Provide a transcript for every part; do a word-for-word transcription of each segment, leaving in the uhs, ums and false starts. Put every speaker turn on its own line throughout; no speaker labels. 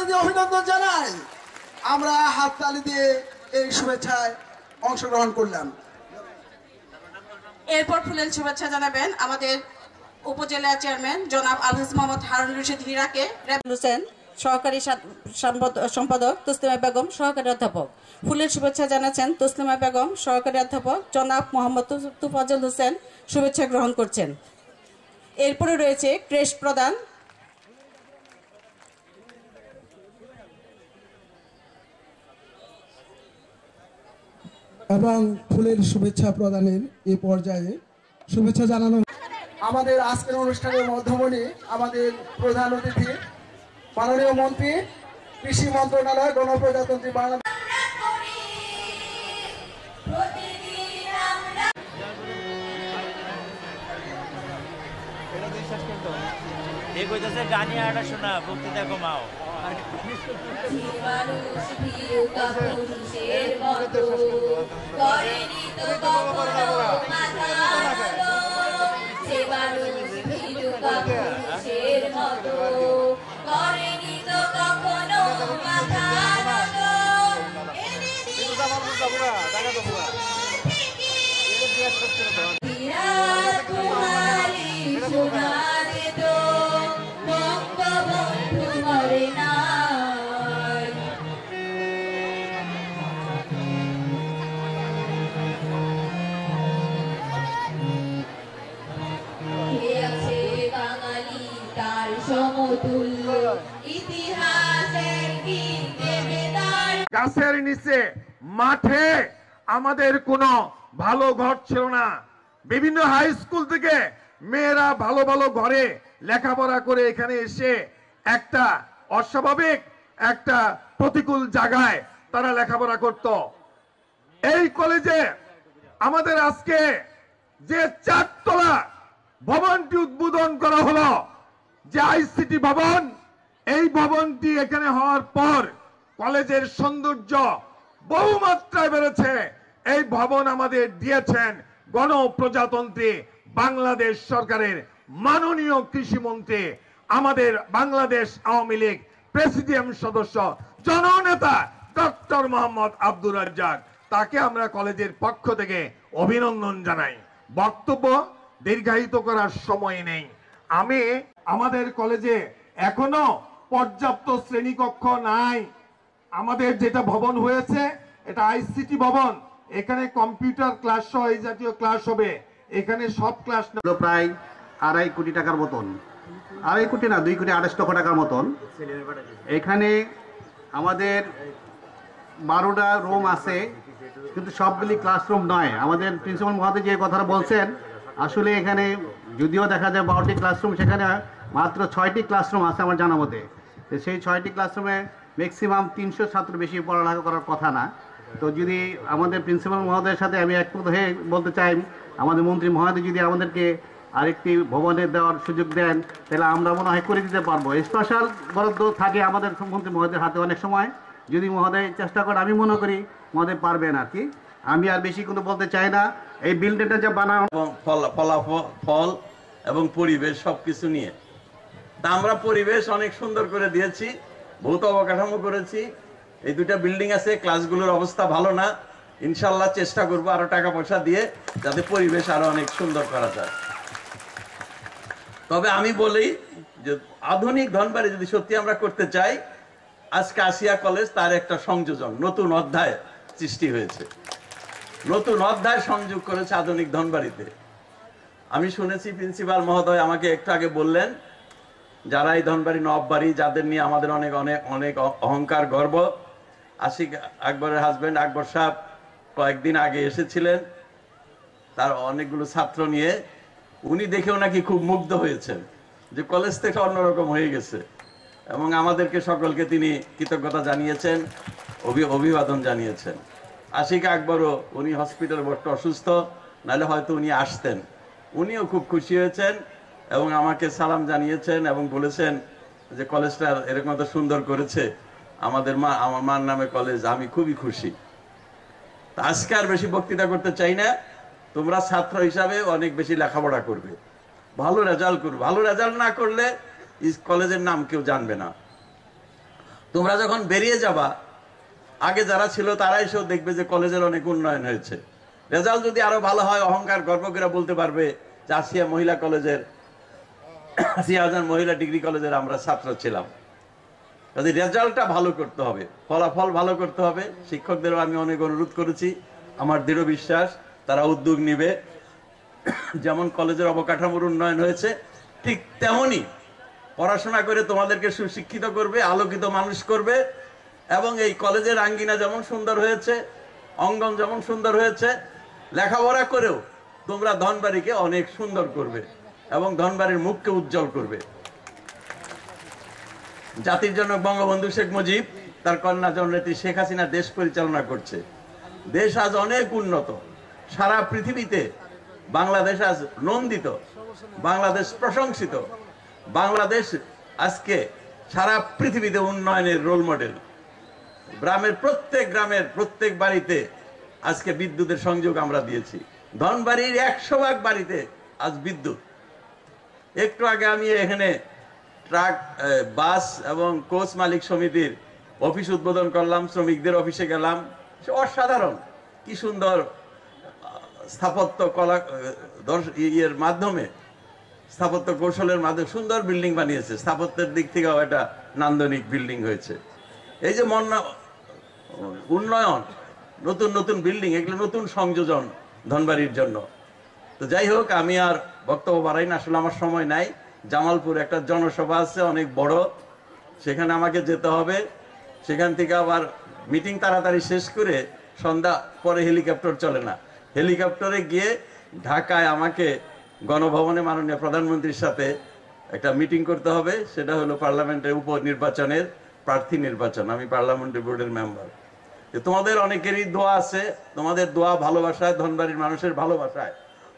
হাততালি দিয়ে অভিনন্দন জানাই। আমরা হাততালি দিয়ে এই শুভেচ্ছায় অংশগ্রহণ করলাম।
এরপর ফুলেল শুভেচ্ছা জানাবেন আমাদের উপজেলা চেয়ারম্যান জনাব আলহাজ মোহাম্মদ হারুন রশিদ হীরাকে, হোসেন সহকারী সম্পাদক, তসলিমা বেগম সহকারী অধ্যাপক। ফুলের শুভেচ্ছা জানাচ্ছেন তসলিমা বেগম সহকারী অধ্যাপক, জনাব মোহাম্মদ তুফাজল হোসেন শুভেচ্ছা গ্রহণ করছেন। এরপরে রয়েছে ক্রেস্ট প্রদান।
এবং ফুলের শুভেচ্ছা প্রদানের এই পর্যায়ে শুভেচ্ছা জানানো আমাদের আজকের অনুষ্ঠানের মধ্যমণি আমাদের প্রধান অতিথি মাননীয় মন্ত্রী, কৃষি মন্ত্রণালয়, গণপ্রজাতন্ত্রী বাংলাদেশ।
গানি আটা শোনা বক্তৃতা কমাও।
গাছের নিচে মাঠে আমাদের কোনো ভালো ঘর ছিল না। বিভিন্ন হাই স্কুল থেকে মেয়েরা ভালো ভালো ঘরে লেখাপড়া করে এখানে এসে একটা অস্বাভাবিক একটা প্রতিকূল জায়গায় তারা লেখাপড়া করত। এই কলেজে আমাদের আজকে যে চারতলা ভবনটি উদ্বোধন করা হলো, যে আইসিটি ভবন, এই ভবনটি এখানে হওয়ার পর কলেজের সৌন্দর্য বহুমাত্রায় বেড়েছে। এই ভবন আমাদের দিয়েছেন গণপ্রজাতন্ত্রী বাংলাদেশ সরকারের মাননীয় কৃষিমন্ত্রী, আমাদের বাংলাদেশ আওয়ামী লীগ প্রেসিডিয়াম সদস্য, জননেতা ডক্টর মোহাম্মদ আব্দুর রাজ্জাক। তাকে আমরা কলেজের পক্ষ থেকে অভিনন্দন জানাই। বক্তব্য দীর্ঘায়িত করার সময় নেই। আমি আমাদের কলেজে এখনো পর্যাপ্ত শ্রেণীকক্ষ নাই। আমাদের যেটা ভবন হয়েছে এটা আইসিটি ভবন, এখানে কম্পিউটার ক্লাস সহ এই জাতীয় ক্লাস হবে। এখানে সব ক্লাস
প্রায় আড়াই কোটি টাকার মতন, আড়াই কোটি না দুই কোটি আড়াইশ লক্ষ টাকার মতন। এখানে আমাদের বারোটা রুম আছে, কিন্তু সবগুলি ক্লাসরুম নয়। আমাদের প্রিন্সিপাল মহোদয় যে কথাটা বলছেন, আসলে এখানে যদিও দেখা যায় বারোটি ক্লাসরুম, সেখানে মাত্র ছয়টি ক্লাসরুম আছে আমার জানা মতে। তো সেই ছয়টি ক্লাসরুমে ম্যাক্সিমাম তিনশো ছাত্র বেশি পড়ালেখা করার কথা না। তো যদি আমাদের প্রিন্সিপাল মহোদয়ের সাথে আমি একমত হয়ে বলতে চাই, আমাদের মন্ত্রী মহোদয় যদি আমাদেরকে আরেকটি ভবনে দেওয়ার সুযোগ দেন, তাহলে আমরা মনে হয় করে দিতে পারবো। স্পেশাল বরাদ্দ থাকে আমাদের মন্ত্রী মহোদয়ের হাতে অনেক সময়, যদি মহোদয় চেষ্টা করেন আমি মনে করি মহোদয় পারবেন আর কি। আমি আর বেশি কিন্তু বলতে চাই না। এই বিল্ডিংটা যে বানানো
ফল এবং পরিবেশ সবকিছু নিয়ে, তা আমরা পরিবেশ অনেক সুন্দর করে দিয়েছি, ভৌত অবকাঠামো করেছি। এই দুটা বিল্ডিং আছে, ক্লাসগুলোর অবস্থা ভালো না, ইনশাল্লাহ চেষ্টা করবো আরো টাকা পয়সা দিয়ে যাতে পরিবেশ আরো অনেক সুন্দর করা যায়। তবে আমি বলি যে আধুনিক ধনবাড়ি যদি সত্যি আমরা করতে চাই, আজকে আসিয়া কলেজ তার একটা সংযোজন, নতুন অধ্যায় সৃষ্টি হয়েছে, নতুন অধ্যায় সংযোগ করেছে আধুনিক ধনবাড়িতে। আমি শুনেছি প্রিন্সিপাল মহোদয় আমাকে একটু আগে বললেন, যারা এই ধনবাড়ি নববাড়ি, যাদের নিয়ে আমাদের অনেক অনেক অনেক অহংকার গর্ব। আশিক আকবরের হাজবেন্ড আকবর সাহেব কয়েকদিন আগে এসেছিলেন তার অনেকগুলো ছাত্র নিয়ে, উনি দেখেও নাকি খুব মুগ্ধ হয়েছেন যে কলেজ থেকে অন্যরকম হয়ে গেছে, এবং আমাদেরকে সকলকে তিনি কৃতজ্ঞতা জানিয়েছেন, অভিবাদন জানিয়েছেন। আশিক আকবরও, উনি হসপিটালে বড্ড অসুস্থ, নাহলে হয়তো উনি আসতেন। উনিও খুব খুশি হয়েছেন এবং আমাকে সালাম জানিয়েছেন এবং বলেছেন যে কলেজটা এরকম তো সুন্দর করেছে আমাদের মা, আমার মার নামে কলেজ, আমি খুবই খুশি। আজকে আর বেশি বক্তৃতা করতে চাই না। তোমরা ছাত্র হিসাবে অনেক বেশি লেখাপড়া করবে, ভালো রেজাল্ট করবে। ভালো রেজাল্ট না করলে কলেজের নাম কেউ জানবে না। তোমরা যখন বেরিয়ে যাবা, আগে যারা ছিল তারা এসেও দেখবে যে কলেজের অনেক উন্নয়ন হয়েছে। রেজাল্ট যদি আরো ভালো হয়, অহংকার গর্ব করে বলতে পারবে যে আসিয়া মহিলা কলেজের, আসিয়া হাজার মহিলা ডিগ্রি কলেজের আমরা ছাত্র ছিলাম। যদি রেজাল্টটা ভালো করতে হবে, ফলাফল ভালো করতে হবে। শিক্ষকদেরও আমি অনেক অনুরোধ করেছি, আমার দৃঢ় বিশ্বাস তারা উদ্যোগ নিবে। যেমন কলেজের অবকাঠামোর উন্নয়ন হয়েছে, ঠিক তেমনি পড়াশোনা করে তোমাদেরকে সুশিক্ষিত করবে, আলোকিত মানুষ করবে। এবং এই কলেজের আঙ্গিনা যেমন সুন্দর হয়েছে, অঙ্গন যেমন সুন্দর হয়েছে, লেখাপড়া করেও তোমরা ধনবাড়িকে অনেক সুন্দর করবে এবং ধনবাড়ির মুখকে উজ্জ্বল করবে। জাতির জনক বঙ্গবন্ধু শেখ মুজিব তার কন্যা জননেত্রী শেখ হাসিনা দেশ পরিচালনা করছে। দেশ আজ অনেক উন্নত, সারা পৃথিবীতে বাংলাদেশ আজ নন্দিত, বাংলাদেশ প্রশংসিত। বাংলাদেশ আজকে সারা পৃথিবীতে উন্নয়নের রোল মডেল। গ্রামের প্রত্যেক গ্রামের প্রত্যেক বাড়িতে আজকে বিদ্যুতের সংযোগ আমরা দিয়েছি। ধনবাড়ির একশো ভাগ বাড়িতে আজ বিদ্যুৎ। একটু আগে আমি এখানে ট্রাক, বাস এবং কোচ মালিক সমিতির অফিস উদ্বোধন করলাম, শ্রমিকদের অফিসে গেলাম। অসাধারণ, কি সুন্দর স্থাপত্য কলা ইয়ের মাধ্যমে, স্থাপত্য কৌশলের মাধ্যমে সুন্দর বিল্ডিং বানিয়েছে। স্থাপত্যের দিক থেকেও এটা নান্দনিক বিল্ডিং হয়েছে। এই যে মন উন্নয়ন, নতুন নতুন বিল্ডিং, এগুলো নতুন সংযোজন ধনবাড়ির জন্য। তো যাই হোক, আমি আর বক্তব্য বাড়াই না, আসলে আমার সময় নাই। জামালপুর একটা জনসভা আছে অনেক বড়, সেখানে আমাকে যেতে হবে। সেখান থেকে আবার মিটিং তাড়াতাড়ি শেষ করে সন্ধ্যা পরে হেলিকপ্টার চলে না, হেলিকপ্টারে গিয়ে ঢাকায় আমাকে গণভবনে মাননীয় প্রধানমন্ত্রীর সাথে একটা মিটিং করতে হবে। সেটা হলো পার্লামেন্টের উপনির্বাচনের প্রার্থী নির্বাচন। আমি পার্লামেন্টারি বোর্ডের মেম্বার। তোমাদের অনেকেরই দোয়া আছে, তোমাদের দোয়া ভালোবাসায়, ধনবাড়ির মানুষের ভালোবাসায়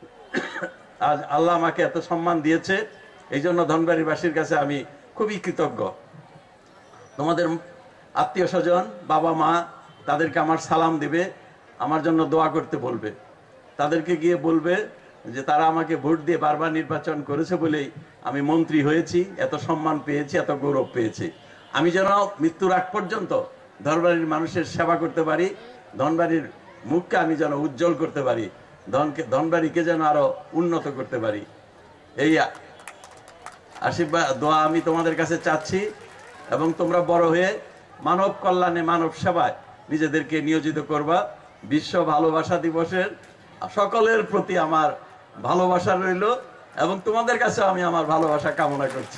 আজ আল্লাহ আমাকে এত সম্মান দিয়েছে। এই জন্য ধনবাড়িবাসীর কাছে আমি খুবই কৃতজ্ঞ। তোমাদের আত্মীয় স্বজন, বাবা মা, তাদেরকে আমার সালাম দিবে, আমার জন্য দোয়া করতে বলবে। তাদেরকে গিয়ে বলবে যে তারা আমাকে ভোট দিয়ে বারবার নির্বাচন করেছে বলেই আমি মন্ত্রী হয়েছি, এত সম্মান পেয়েছি, এত গৌরব পেয়েছি। আমি যেন মৃত্যুর আগ পর্যন্ত ধনবাড়ির মানুষের সেবা করতে পারি, ধনবাড়ির মুখকে আমি যেন উজ্জ্বল করতে পারি, ধনকে ধনবাড়িকে যেন আরো উন্নত করতে পারি। এই আশীর্বাদ দোয়া আমি তোমাদের কাছে চাচ্ছি। এবং তোমরা বড় হয়ে মানব কল্যাণে, মানব সেবায় নিজেদেরকে নিয়োজিত করবা। বিশ্ব ভালোবাসা দিবসের সকলের প্রতি আমার ভালোবাসা রইল এবং তোমাদের কাছে আমি আমার ভালোবাসা কামনা করছি।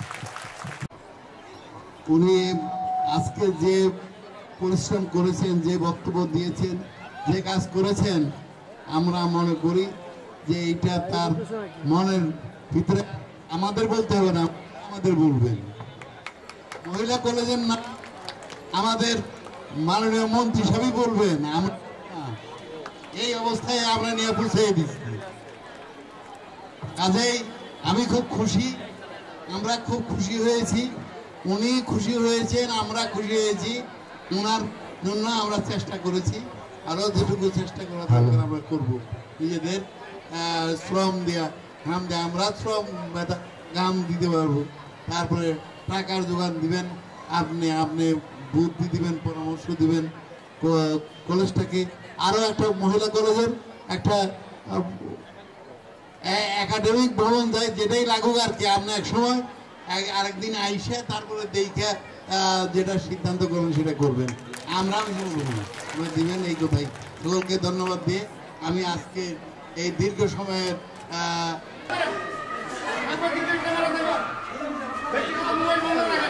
উনি আজকে যে পরিশ্রম করেছেন, যে বক্তব্য দিয়েছেন, যে কাজ করেছেন, আমরা মনে করি যে এটা তার মনের ভিতরে, আমাদের বলতে হবে না, আমাদের বলবেন। মহিলা কলেজের নাম আমাদের মাননীয় মন্ত্রী সবই বলবেন, এই অবস্থায় আমরা নিয়ে পৌঁছে দিচ্ছি। কাজেই আমি খুব খুশি, আমরা খুব খুশি হয়েছি, উনি খুশি হয়েছেন, আমরা খুশি হয়েছি। ওনার জন্য আমরা চেষ্টা করেছি, আরো যেটুকু চেষ্টা করা দরকার আমরা করব। নিজেদের শ্রম দেওয়া, ঘাম দেওয়া, আমরা শ্রম ঘাম দিতে পারবো। তারপরে টাকার যোগান দিবেন আপনি, আপনি বুদ্ধি দিবেন, পরামর্শ দিবেন। কলেজটাকে আরো একটা মহিলা কলেজের একটা একাডেমিক ভবন যায়, যেটাই লাগুক আর কি। আপনি এক সময় আরেকদিন আইসে তারপরে দেখে যেটা সিদ্ধান্ত করবেন সেটা করবেন, আমরা দিবেন। এই কথাই সকলকে ধন্যবাদ দিয়ে আমি আজকে এই দীর্ঘ সময়ের আহ